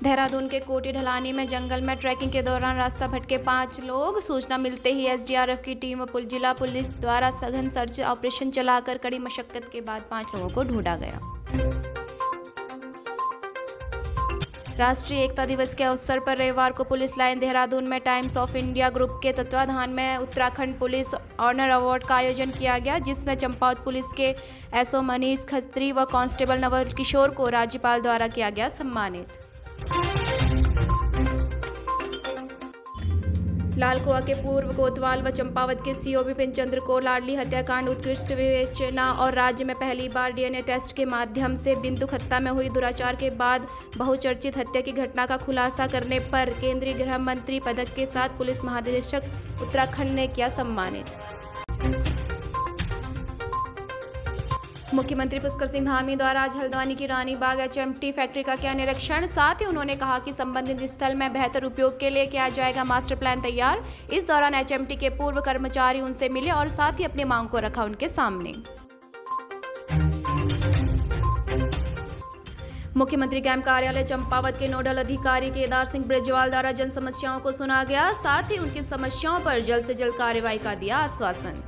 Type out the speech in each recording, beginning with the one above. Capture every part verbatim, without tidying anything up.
देहरादून के कोटी ढलानी में जंगल में ट्रैकिंग के दौरान रास्ता भटके पांच लोग। सूचना मिलते ही एसडीआरएफ की टीम व जिला पुलिस द्वारा सघन सर्च ऑपरेशन चलाकर कड़ी मशक्कत के बाद पांच लोगों को ढूंढा गया। राष्ट्रीय एकता दिवस के अवसर पर रविवार को पुलिस लाइन देहरादून में टाइम्स ऑफ इंडिया ग्रुप के तत्वाधान में उत्तराखंड पुलिस ऑनर अवार्ड का आयोजन किया गया, जिसमें चंपावत पुलिस के एसओ मनीष खत्री व कांस्टेबल नवल किशोर को राज्यपाल द्वारा किया गया सम्मानित। लालकुआ के पूर्व कोतवाल व चंपावत के सीओ विपिन चंद्र को लाडली हत्याकांड उत्कृष्ट विवेचना और राज्य में पहली बार डीएनए टेस्ट के माध्यम से बिंदु खत्ता में हुई दुराचार के बाद बहुचर्चित हत्या की घटना का खुलासा करने पर केंद्रीय गृह मंत्री पदक के साथ पुलिस महानिदेशक उत्तराखंड ने किया सम्मानित। मुख्यमंत्री पुष्कर सिंह धामी द्वारा आज हल्द्वानी की रानी बाग एचएमटी फैक्ट्री का किया निरीक्षण। साथ ही उन्होंने कहा कि संबंधित स्थल में बेहतर उपयोग के लिए किया जाएगा मास्टर प्लान तैयार। इस दौरान एचएमटी के पूर्व कर्मचारी उनसे मिले और साथ ही अपनी मांग को रखा उनके सामने। मुख्यमंत्री कैंप कार्यालय चंपावत के नोडल अधिकारी केदार सिंह ब्रिजवाल द्वारा जन समस्याओं को सुना गया। साथ ही उनकी समस्याओं पर जल्द से जल्द कार्रवाई का दिया आश्वासन।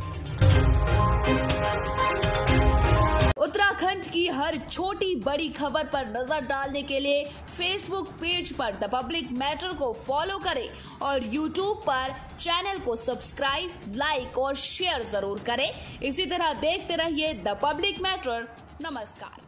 उत्तराखंड की हर छोटी बड़ी खबर पर नजर डालने के लिए फेसबुक पेज पर द पब्लिक मैटर को फॉलो करें और यूट्यूब पर चैनल को सब्सक्राइब, लाइक और शेयर जरूर करें। इसी तरह देखते रहिए द पब्लिक मैटर। नमस्कार।